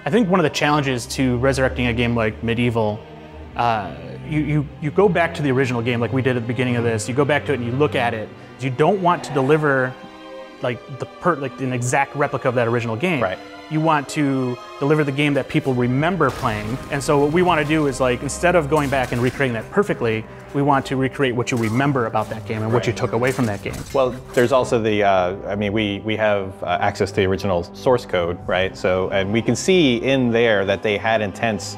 I think one of the challenges to resurrecting a game like Medieval, you go back to the original game like we did at the beginning of this. You go back to it and you look at it. You don't want to deliver like an exact replica of that original game. Right. You want to deliver the game that people remember playing. And so what we want to do is, like, instead of going back and recreating that perfectly, we want to recreate what you remember about that game and what you took away from that game. Well, there's also the, I mean, we have access to the original source code, right? So, and we can see in there that they had intents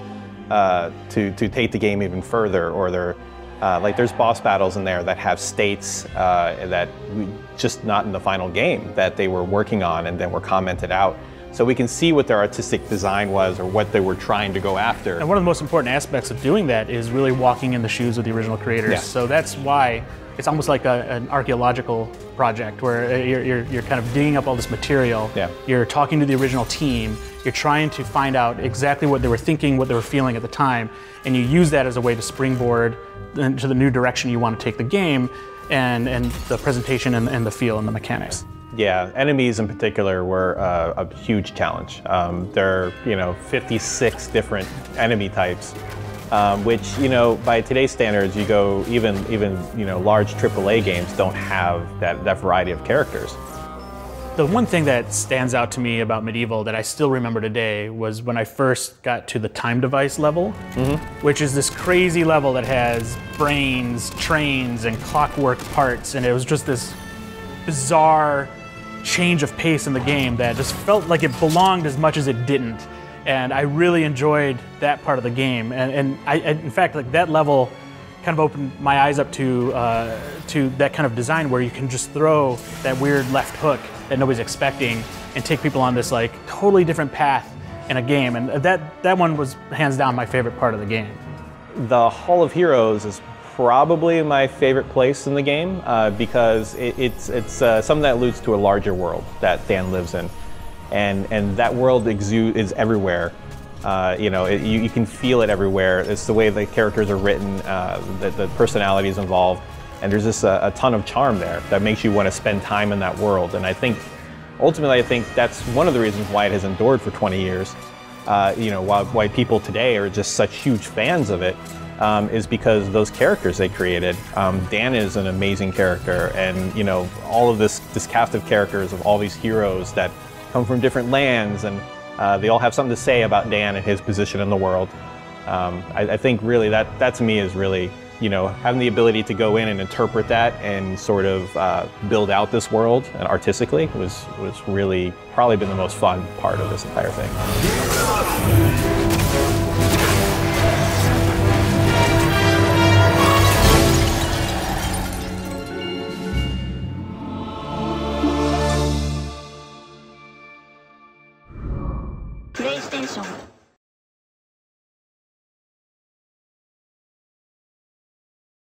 to take the game even further, or they're, like there's boss battles in there that have states that just not in the final game that they were working on and then were commented out. So we can see what their artistic design was or what they were trying to go after. And one of the most important aspects of doing that is really walking in the shoes of the original creators. Yeah. So that's why it's almost like an archaeological project where you're kind of digging up all this material. Yeah. You're talking to the original team. You're trying to find out exactly what they were thinking, what they were feeling at the time, and you use that as a way to springboard into the new direction you want to take the game and the presentation and the feel and the mechanics. Yeah, enemies in particular were a huge challenge. There are, 56 different enemy types, which, by today's standards, you go even large AAA games don't have that variety of characters. The one thing that stands out to me about Medieval that I still remember today was when I first got to the time device level, which is this crazy level that has brains, trains, and clockwork parts, and it was just this bizarre change of pace in the game that just felt like it belonged as much as it didn't. And I really enjoyed that part of the game. And I in fact, like that level kind of opened my eyes up to that kind of design where you can just throw that weird left hook that nobody's expecting and take people on this like totally different path in a game. And that one was hands down my favorite part of the game. The Hall of Heroes is probably my favorite place in the game because it's something that alludes to a larger world that Dan lives in, and that world is everywhere. You can feel it everywhere. It's the way the characters are written, the personalities involved, and there's just a ton of charm there that makes you want to spend time in that world. And I think, ultimately, that's one of the reasons why it has endured for 20 years. Why people today are just such huge fans of it. Is because those characters they created. Dan is an amazing character, and all of this cast of characters of all these heroes that come from different lands, and they all have something to say about Dan and his position in the world. I think really that to me is really having the ability to go in and interpret that and sort of build out this world and artistically was really probably been the most fun part of this entire thing. PlayStation